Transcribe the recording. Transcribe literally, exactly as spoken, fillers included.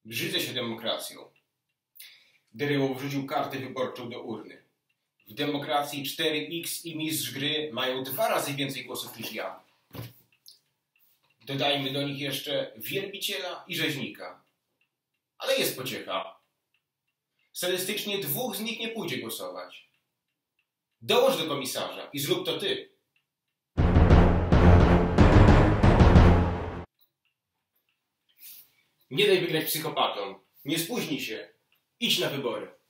Brzydzę się demokracją. Deryło wrzucił kartę wyborczą do urny. W demokracji cztery X i mistrz gry mają dwa razy więcej głosów niż ja. Dodajmy do nich jeszcze wielbiciela i rzeźnika. Ale jest pociecha. Statystycznie dwóch z nich nie pójdzie głosować. Dołącz do komisarza i zrób to ty. Nie daj wygrać psychopatom. Nie spóźnij się. Idź na wybory.